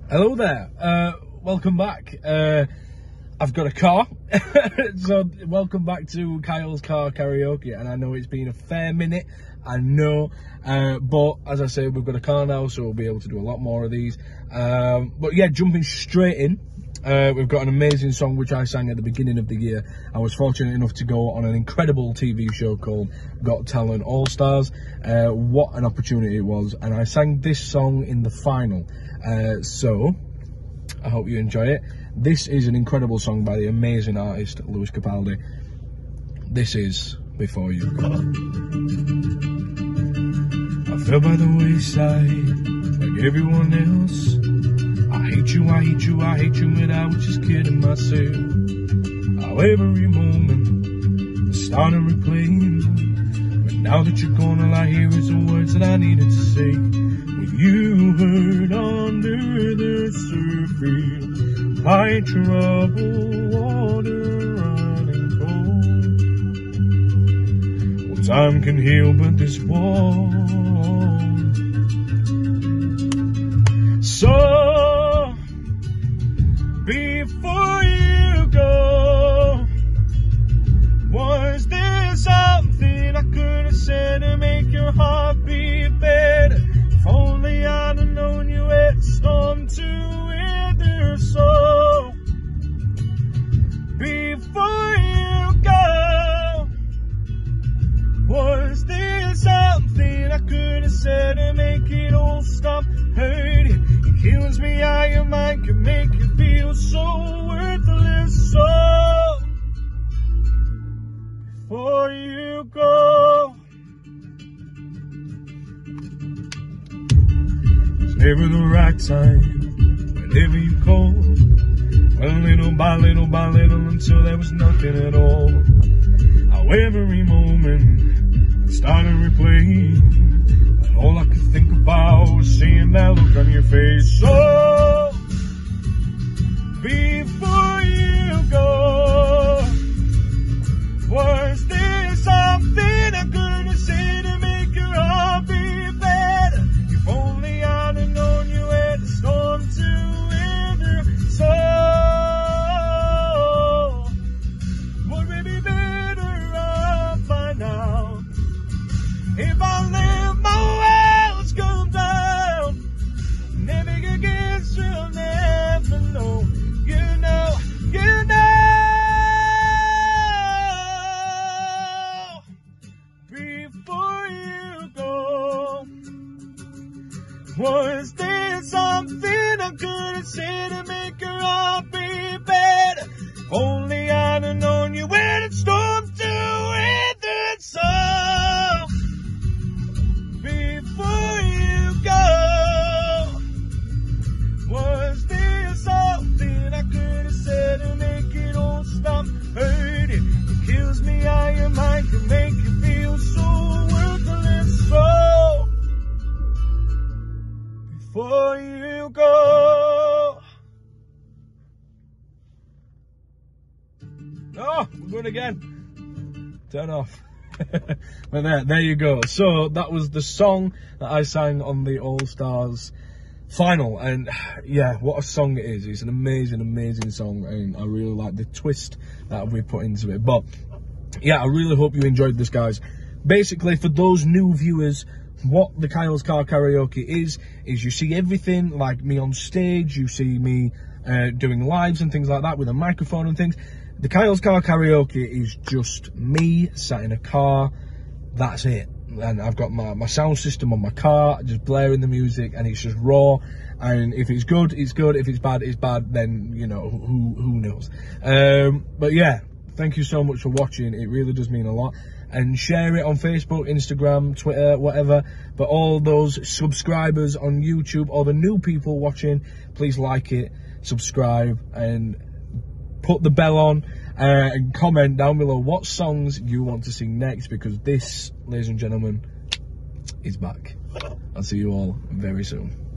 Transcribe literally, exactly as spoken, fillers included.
Hello there, uh, welcome back. Uh, I've got a car, so welcome back to Kyle's Car Karaoke, and I know it's been a fair minute, I know, uh, but as I say, we've got a car now, so we'll be able to do a lot more of these. Um, but yeah, jumping straight in, uh, we've got an amazing song which I sang at the beginning of the year. I was fortunate enough to go on an incredible T V show called Got Talent All Stars. Uh, what an opportunity it was, and I sang this song in the final. Uh, so, I hope you enjoy it. This is an incredible song by the amazing artist, Lewis Capaldi. This is Before You Go. I fell by the wayside, like everyone else. I hate you, I hate you, I hate you, but I was just kidding myself. How every moment I started replaying, but now that you're gone, all I hear is the words that I needed to say. When you hurt under the surface, my troubled water running cold. Well, time can heal, but this won't. So, before you go, was there something I could have said to make your heart beat better? If only I'd have known you had storm to wither. So, before you go, was there something I could have said to make it all stop hurting? It kills me how your mind can make you feel so worthless. So, before you go, never the right time, whenever you call. Well, little by little by little, until there was nothing at all. How every moment I started replaying, and all I could think about was seeing that look on your face. So, before you go, was there something I could have said to make your heart beat better? If only I'd have known you had a storm to wither. So, would we be better off by now if I let my walls come down? Never against you'll never know. You know, you know. Before you go, was there something I could have said to make your heart beat better? Only I'd have known you when it stormed to wither. So, before you go, was there something I could have said to make it all stop hurting? It kills me how your mind can make you feel so worthless. So, before you go. Oh, we're good again. Turn off. But there, there you go. So that was the song that I sang on the All Stars final, and yeah, what a song it is. It's an amazing, amazing song, and I really like the twist that we put into it. But yeah, I really hope you enjoyed this, guys. Basically, for those new viewers, what the Kyle's Car Karaoke is, is you see everything like me on stage, you see me uh, doing lives and things like that with a microphone and things. The Kyle's Car Karaoke is just me sat in a car, that's it. And I've got my, my sound system on my car, just blaring the music, and it's just raw. And if it's good, it's good. If it's bad, it's bad. Then, you know, who who knows. Um, but yeah, thank you so much for watching. It really does mean a lot. And share it on Facebook, Instagram, Twitter, whatever. But all those subscribers on YouTube, or the new people watching, please like it, subscribe, and put the bell on, uh, and comment down below what songs you want to sing next, because this, ladies and gentlemen, is back. I'll see you all very soon.